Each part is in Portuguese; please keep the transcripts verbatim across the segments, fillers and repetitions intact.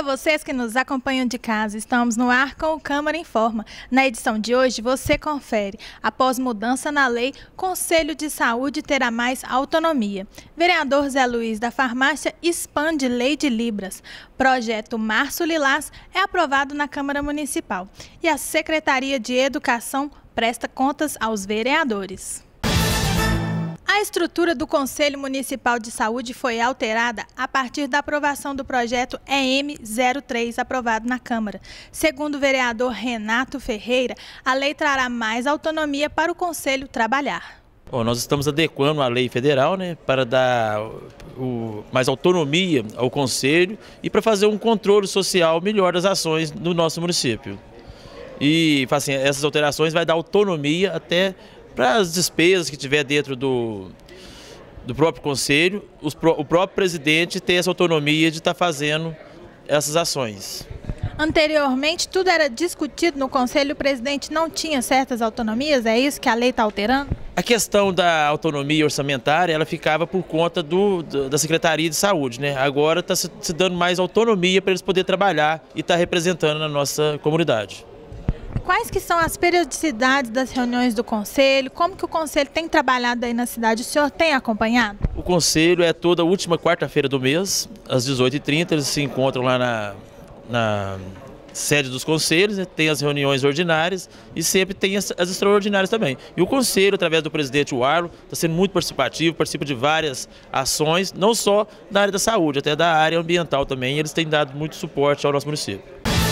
vocês que nos acompanham de casa, estamos no ar com o Câmara Informa. Na edição de hoje, você confere. Após mudança na lei, Conselho de Saúde terá mais autonomia. Vereador Zé Luiz da Farmácia expande lei de Libras. Projeto Março Lilás é aprovado na Câmara Municipal. E a Secretaria de Educação presta contas aos vereadores. A estrutura do Conselho Municipal de Saúde foi alterada a partir da aprovação do projeto E M zero três, aprovado na Câmara. Segundo o vereador Renato Ferreira, a lei trará mais autonomia para o Conselho trabalhar. Bom, nós estamos adequando a lei federal, né, para dar o, mais autonomia ao Conselho e para fazer um controle social melhor das ações no nosso município. E assim, essas alterações vai dar autonomia até para as despesas que tiver dentro do, do próprio Conselho, os, o próprio presidente ter essa autonomia de estar fazendo essas ações. Anteriormente, tudo era discutido no Conselho, o presidente não tinha certas autonomias, é isso que a lei está alterando? A questão da autonomia orçamentária, ela ficava por conta do, da Secretaria de Saúde, né? Agora está se, se dando mais autonomia para eles poderem trabalhar e estar representando a nossa comunidade. Quais que são as periodicidades das reuniões do Conselho? Como que o Conselho tem trabalhado aí na cidade? O senhor tem acompanhado? O Conselho é toda última quarta-feira do mês, às dezoito e trinta, eles se encontram lá na, na sede dos Conselhos, né? Tem as reuniões ordinárias e sempre tem as, as extraordinárias também. E o Conselho, através do presidente Warlo, está sendo muito participativo, participa de várias ações, não só da área da saúde, até da área ambiental também, eles têm dado muito suporte ao nosso município.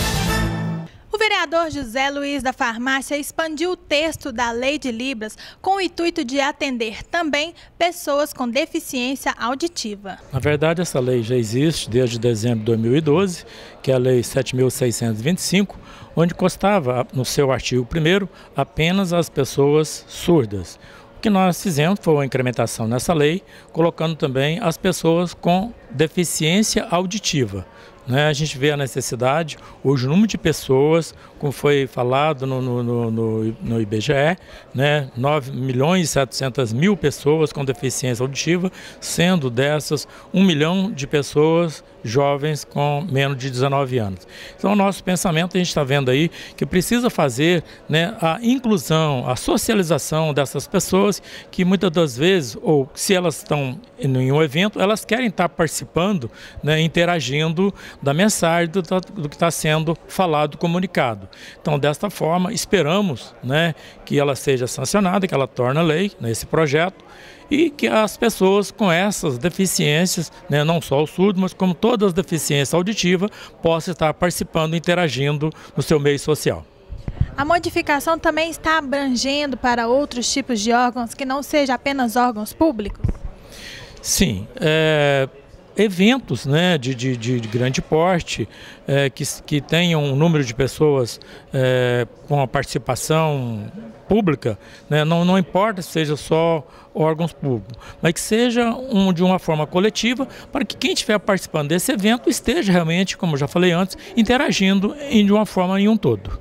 O vereador José Luiz da Farmácia expandiu o texto da Lei de Libras com o intuito de atender também pessoas com deficiência auditiva. Na verdade, essa lei já existe desde dezembro de dois mil e doze, que é a Lei sete mil seiscentos e vinte e cinco, onde constava no seu artigo primeiro apenas as pessoas surdas. O que nós fizemos foi uma incrementação nessa lei, colocando também as pessoas com deficiência auditiva. Né, a gente vê a necessidade, hoje o número de pessoas, como foi falado no, no, no, no I B G E, né, nove milhões e setecentas mil pessoas com deficiência auditiva, sendo dessas um milhão de pessoas jovens com menos de dezenove anos. Então o nosso pensamento, a gente está vendo aí, que precisa fazer, né, a inclusão, a socialização dessas pessoas que muitas das vezes, ou se elas estão em um evento, elas querem estar participando, né, interagindo da mensagem do, do que está sendo falado, comunicado. Então, desta forma, esperamos, né, que ela seja sancionada, que ela torne lei nesse projeto e que as pessoas com essas deficiências, né, não só o surdo, mas como todas as deficiências auditivas, possam estar participando, interagindo no seu meio social. A modificação também está abrangendo para outros tipos de órgãos que não sejam apenas órgãos públicos? Sim, é... eventos, né, de, de, de grande porte, é, que, que tenham um número de pessoas é, com a participação pública, né, não, não importa se seja só órgãos públicos, mas que seja um, de uma forma coletiva, para que quem estiver participando desse evento esteja realmente, como eu já falei antes, interagindo em, de uma forma em um todo.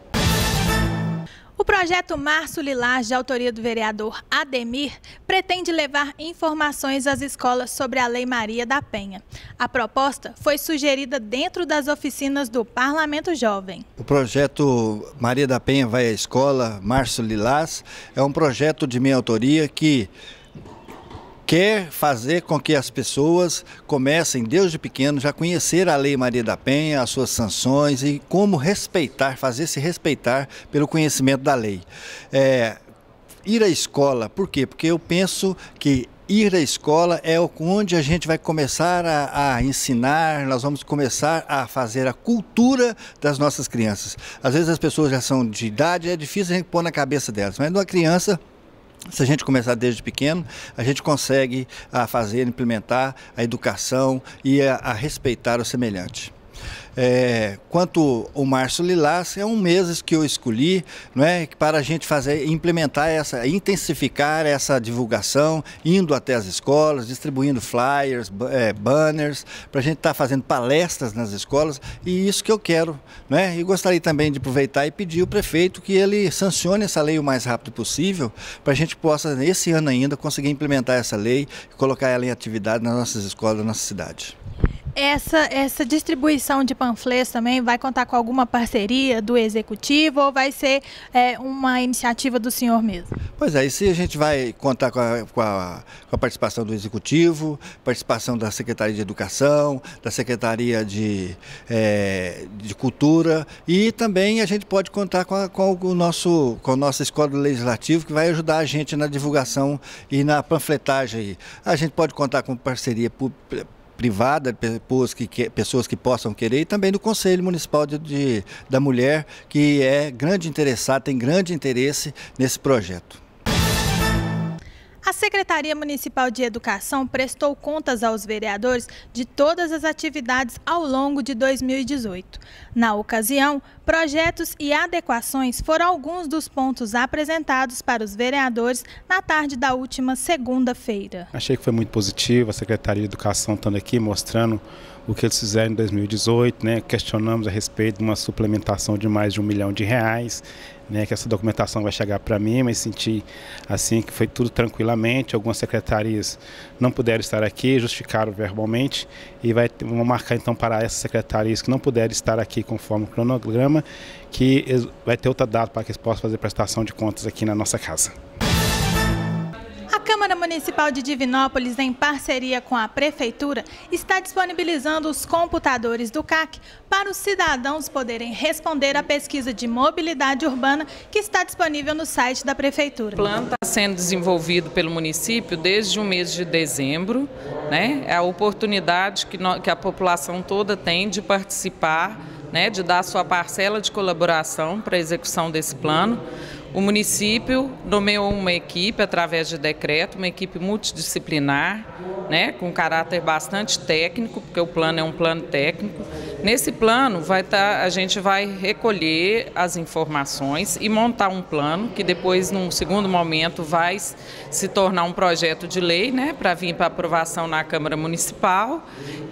O projeto Março Lilás, de autoria do vereador Ademir, pretende levar informações às escolas sobre a Lei Maria da Penha. A proposta foi sugerida dentro das oficinas do Parlamento Jovem. O projeto Maria da Penha vai à escola, Março Lilás, é um projeto de minha autoria que quer fazer com que as pessoas comecem, desde pequeno, já conhecer a Lei Maria da Penha, as suas sanções e como respeitar, fazer-se respeitar pelo conhecimento da lei. É, ir à escola, por quê? Porque eu penso que ir à escola é onde a gente vai começar a, a ensinar, nós vamos começar a fazer a cultura das nossas crianças. Às vezes as pessoas já são de idade, é difícil a gente pôr na cabeça delas, mas uma criança, se a gente começar desde pequeno, a gente consegue a fazer, implementar a educação e a, a respeitar o semelhante. É, quanto ao Março Lilás, é um mês que eu escolhi, não é, para a gente fazer, implementar essa, intensificar essa divulgação, indo até as escolas, distribuindo flyers, é, banners, para a gente estar tá fazendo palestras nas escolas, e isso que eu quero, né? E gostaria também de aproveitar e pedir ao prefeito que ele sancione essa lei o mais rápido possível, para a gente possa, esse ano ainda, conseguir implementar essa lei e colocar ela em atividade nas nossas escolas da nossa cidade. Essa, essa distribuição de panfletos também vai contar com alguma parceria do Executivo ou vai ser é, uma iniciativa do senhor mesmo? Pois é, e se a gente vai contar com a, com, a, com a participação do Executivo, participação da Secretaria de Educação, da Secretaria de, é, de Cultura, e também a gente pode contar com a, com o nosso, com a nossa Escola do Legislativo, que vai ajudar a gente na divulgação e na panfletagem. A gente pode contar com parceria pública, privada, pessoas que, pessoas que possam querer, e também do Conselho Municipal de, de, da Mulher, que é grande interessado, tem grande interesse nesse projeto. A Secretaria Municipal de Educação prestou contas aos vereadores de todas as atividades ao longo de dois mil e dezoito. Na ocasião, projetos e adequações foram alguns dos pontos apresentados para os vereadores na tarde da última segunda-feira. Achei que foi muito positivo a Secretaria de Educação estando aqui mostrando o que eles fizeram em dois mil e dezoito, né? Questionamos a respeito de uma suplementação de mais de um milhão de reais, né? Que essa documentação vai chegar para mim, mas senti assim que foi tudo tranquilamente. Algumas secretarias não puderam estar aqui, justificaram verbalmente, e vai vamos marcar então para essas secretarias que não puderem estar aqui conforme o cronograma, que vai ter outra data para que eles possam fazer prestação de contas aqui na nossa casa. A Câmara Municipal de Divinópolis, em parceria com a Prefeitura, está disponibilizando os computadores do C A C para os cidadãos poderem responder à pesquisa de mobilidade urbana que está disponível no site da Prefeitura. O plano está sendo desenvolvido pelo município desde o mês de dezembro, né? É a oportunidade que, no, que a população toda tem de participar, né? De dar sua parcela de colaboração para a execução desse plano. O município nomeou uma equipe através de decreto, uma equipe multidisciplinar, né, com caráter bastante técnico, porque o plano é um plano técnico. Nesse plano, vai tá, a gente vai recolher as informações e montar um plano que depois, num segundo momento, vai se tornar um projeto de lei, né, para vir para aprovação na Câmara Municipal.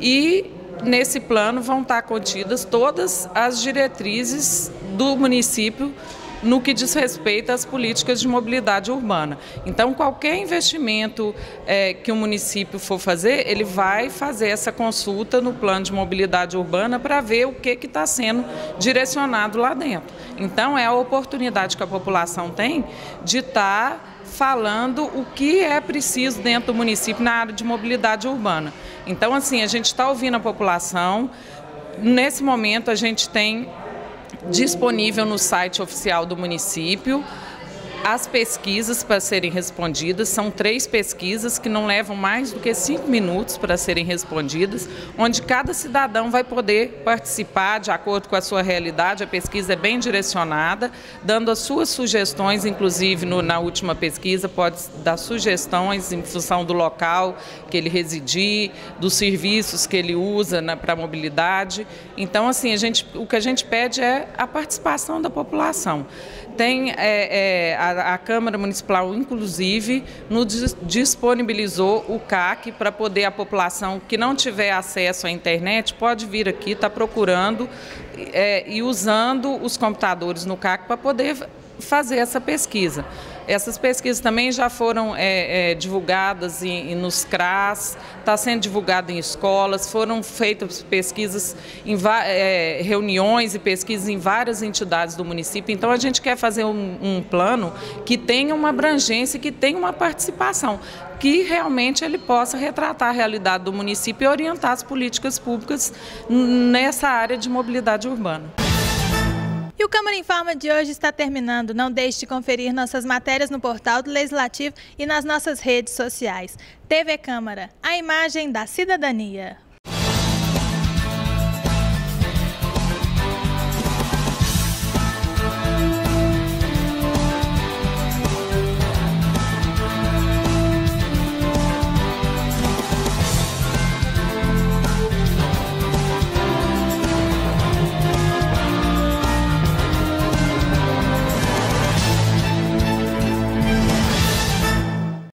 E nesse plano vão estar contidas todas as diretrizes do município no que diz respeito às políticas de mobilidade urbana. Então, qualquer investimento é, que o município for fazer, ele vai fazer essa consulta no plano de mobilidade urbana para ver o que está sendo direcionado lá dentro. Então, é a oportunidade que a população tem de estar falando o que é preciso dentro do município na área de mobilidade urbana. Então, assim, a gente está ouvindo a população. Nesse momento, a gente tem disponível no site oficial do município as pesquisas para serem respondidas. São três pesquisas que não levam mais do que cinco minutos para serem respondidas, onde cada cidadão vai poder participar de acordo com a sua realidade. A pesquisa é bem direcionada, dando as suas sugestões, inclusive no, na última pesquisa pode dar sugestões em função do local que ele residir, dos serviços que ele usa para a mobilidade. Então, assim, a gente, o que a gente pede é a participação da população. Tem é, é, a, a Câmara Municipal, inclusive, nos disponibilizou o C A C para poder a população que não tiver acesso à internet pode vir aqui, está procurando é, e usando os computadores no C A C para poder fazer essa pesquisa. Essas pesquisas também já foram é, é, divulgadas em, em, nos C R A S, está sendo divulgado em escolas, foram feitas pesquisas, em é, reuniões e pesquisas em várias entidades do município. Então, a gente quer fazer um, um plano que tenha uma abrangência, que tenha uma participação, que realmente ele possa retratar a realidade do município e orientar as políticas públicas nessa área de mobilidade urbana. E o Câmara Informa de hoje está terminando. Não deixe de conferir nossas matérias no portal do Legislativo e nas nossas redes sociais. T V Câmara, a imagem da cidadania.